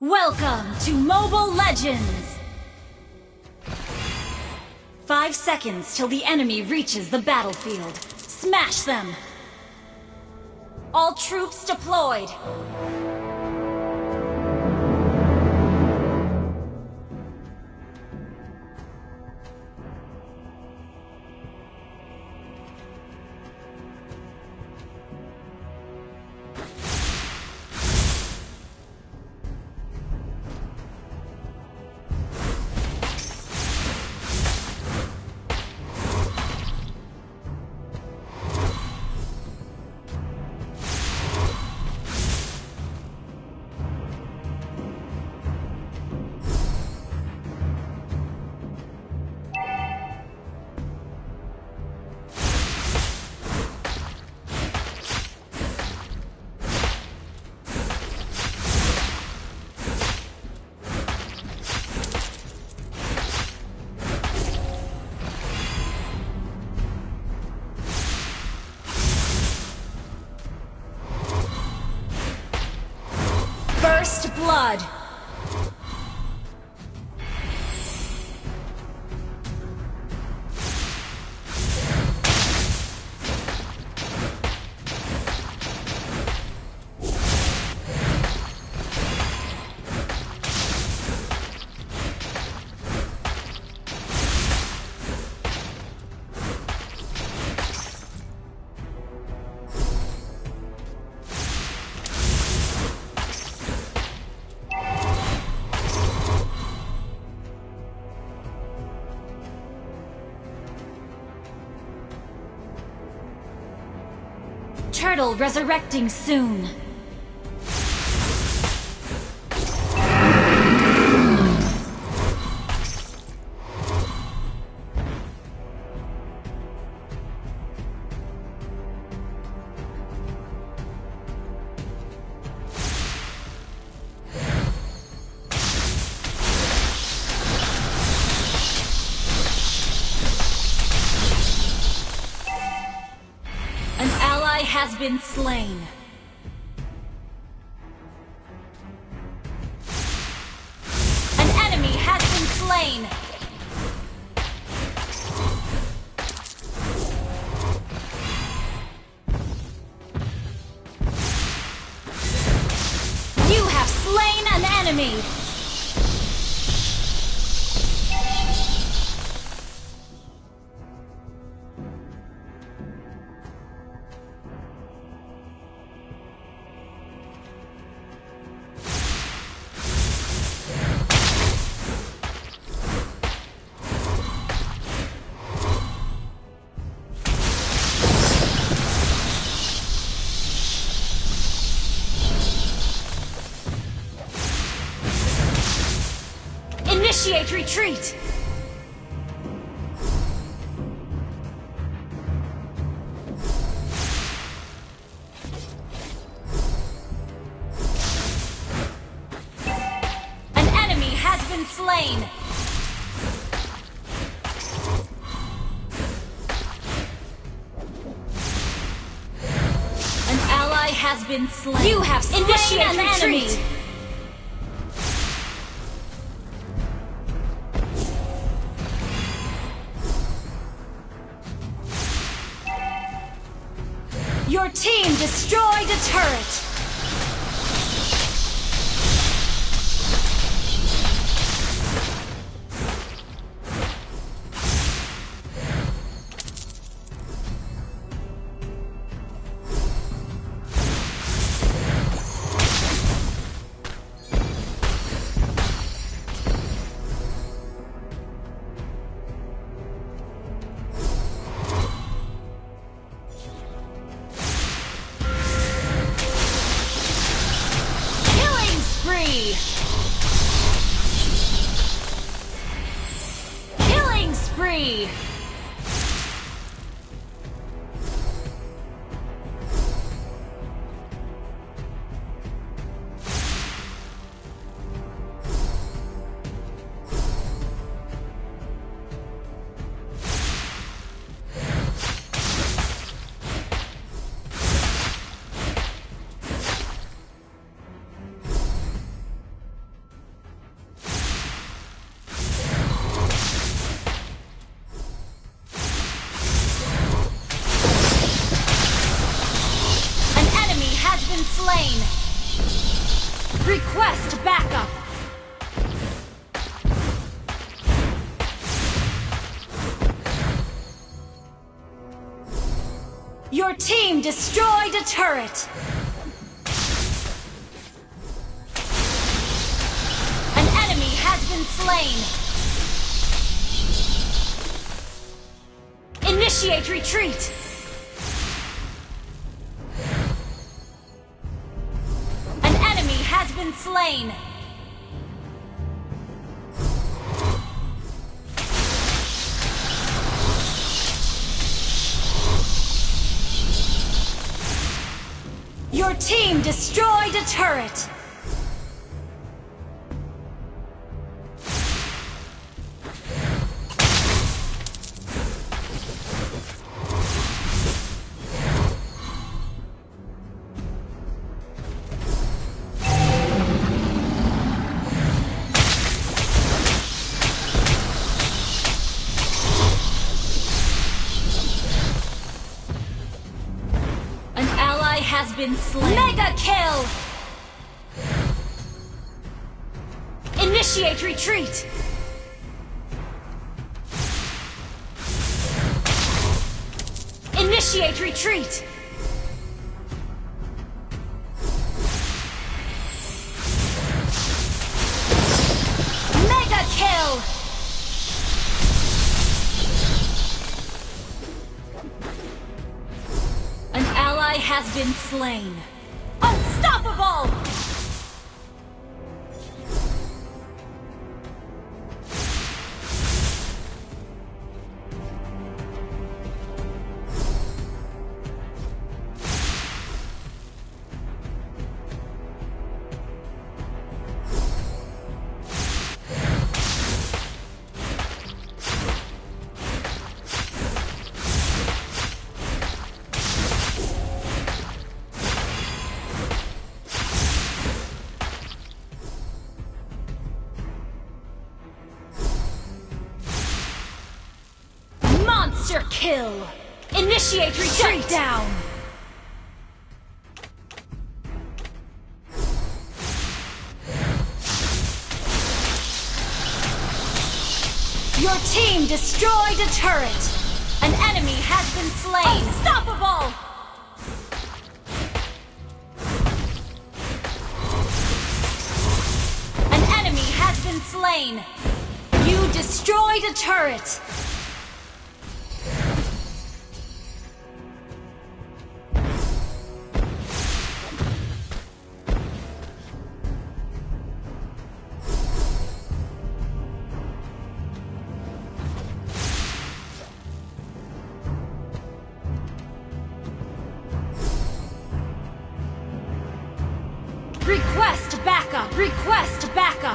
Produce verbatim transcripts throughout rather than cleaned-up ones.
Welcome to Mobile Legends! Five seconds till the enemy reaches the battlefield. Smash them! All troops deployed! First blood! Turtle resurrecting soon. Has been slain. An enemy has been slain. You have slain an enemy. Initiate retreat! An enemy has been slain! An ally has been slain. You have slain Initiate an retreat. enemy! Your team destroyed a turret! Killing spree! Request backup! Your team destroyed a turret! An enemy has been slain! Initiate retreat! An enemy has been slain! Your team destroyed a turret! Has been slain. Mega kill! Initiate retreat! Initiate retreat! Mega kill! Has been slain. Unstoppable! Monster kill! Initiate retreat! Shut down! Your team destroyed a turret! An enemy has been slain! Unstoppable! An enemy has been slain! You destroyed a turret! Request backup! Request backup!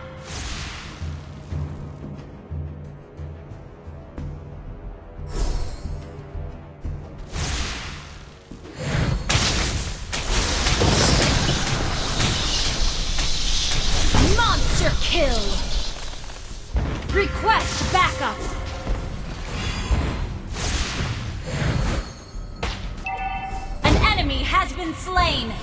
Monster kill! Request backup! An enemy has been slain!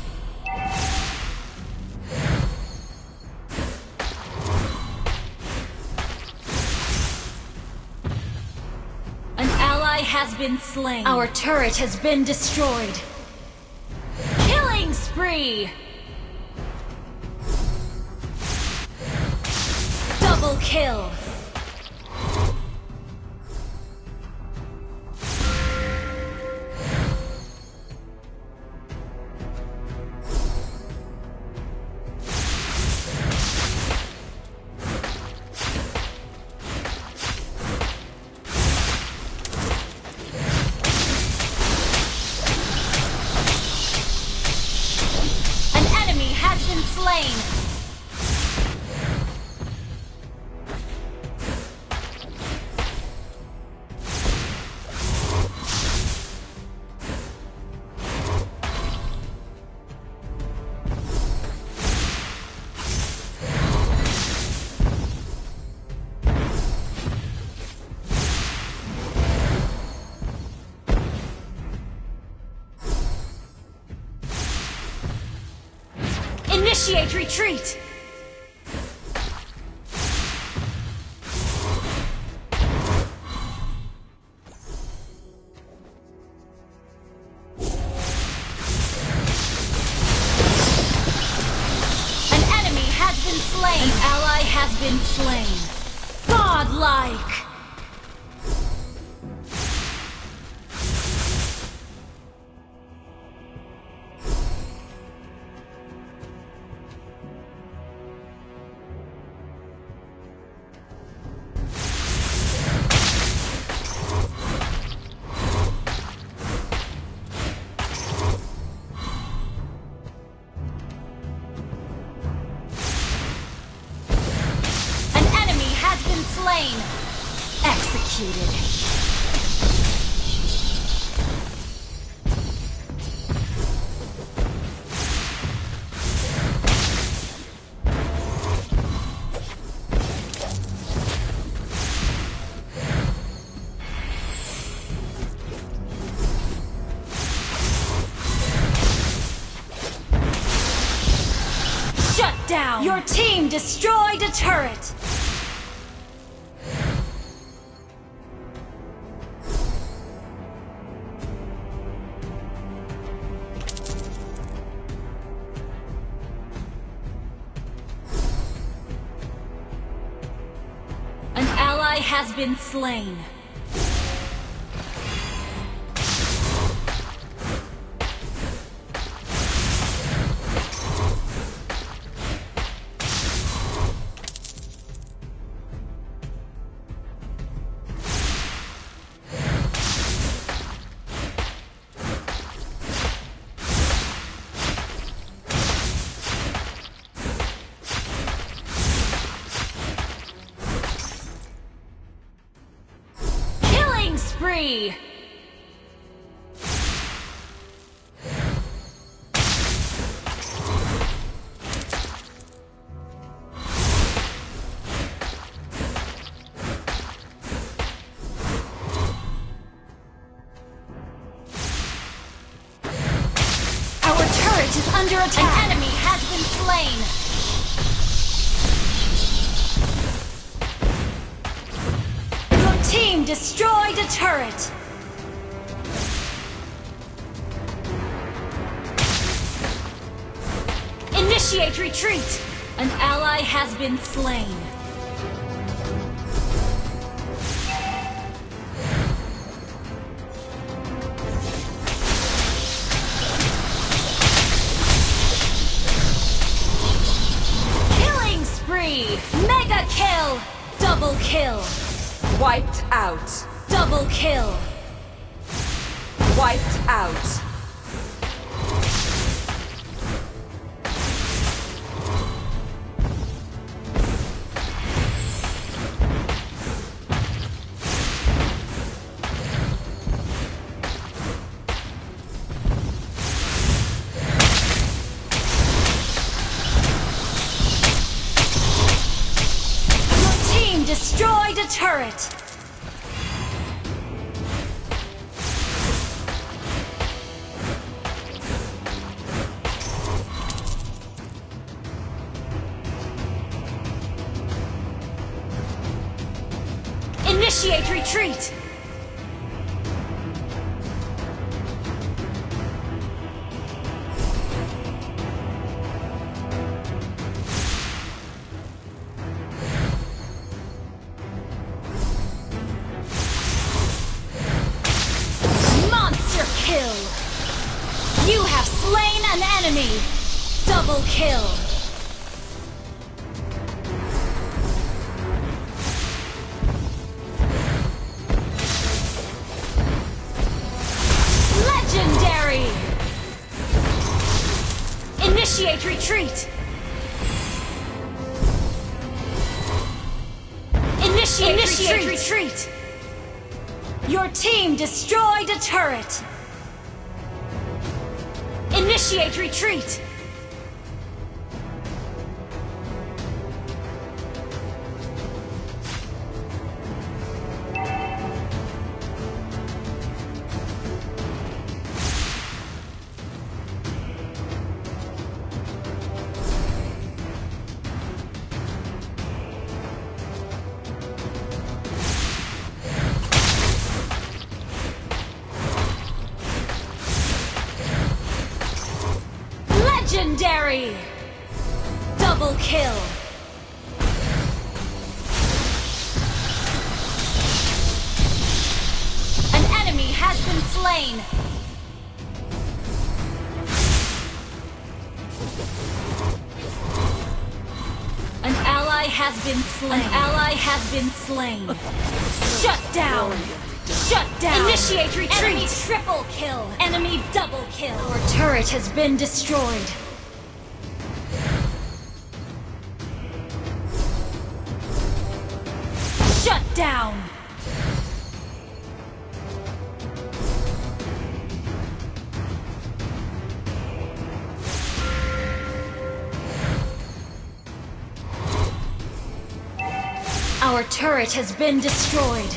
Has been slain. Our turret has been destroyed. Killing spree! Double kill! Slain. Initiate retreat! An enemy has been slain! An ally has been slain! Godlike! Slain! Executed! Shut down! Your team destroyed a turret! Has been slain. Spree! Our turret is under attack! An enemy has been slain! Team destroyed a turret! Initiate retreat! An ally has been slain. Killing spree! Mega kill! Double kill! Wiped out. Double kill. Wiped out. Your team destroyed a turret. Initiate retreat! Monster kill! You have slain an enemy! Double kill! Initiate retreat! Initiate, Initiate retreat. retreat! Your team destroyed a turret! Initiate retreat! kill! An enemy has been slain! An ally has been slain. An ally has been slain. Shut down! Shut down! Initiate retreat! Enemy triple kill! Enemy double kill! Our turret has been destroyed. Shut down! Our turret has been destroyed.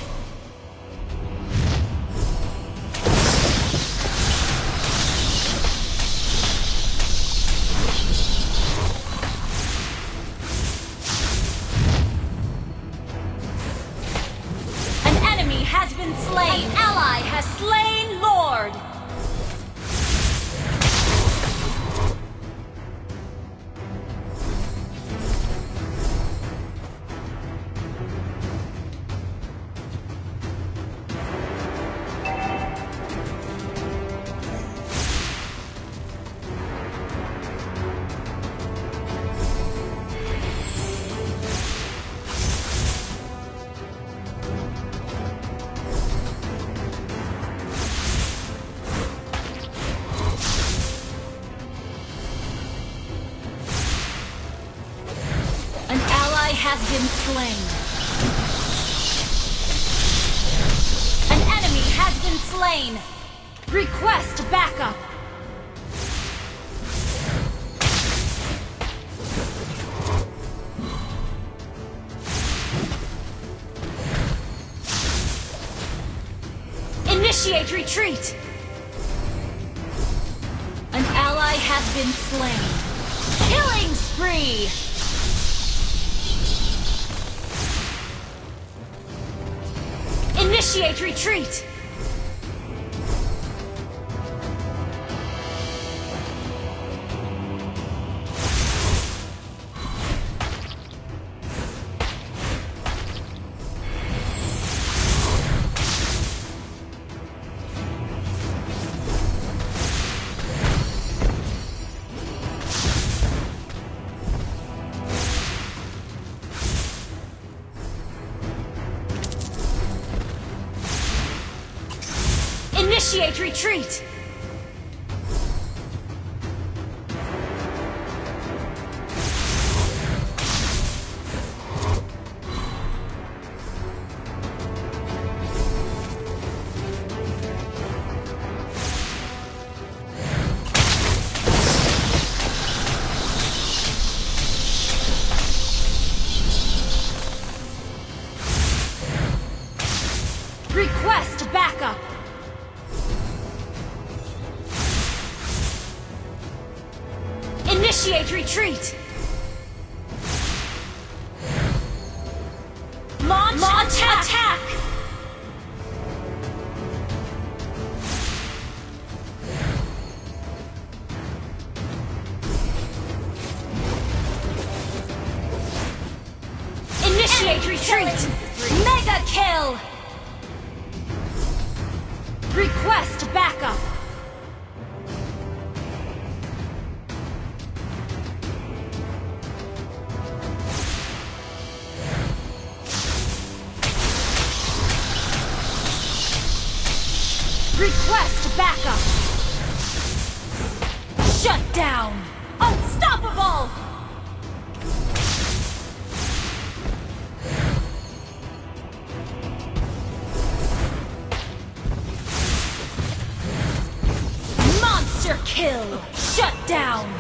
An enemy has been slain. An ally has slain Lord. Has been slain. An enemy has been slain. Request backup. Initiate retreat. An ally has been slain. Killing spree. Initiate retreat! Initiate retreat! Request backup! Initiate retreat! Launch, Launch attack! attack! Initiate retreat! Mega kill! Request backup! Request backup! Shut down! Unstoppable! Monster kill! Shut down!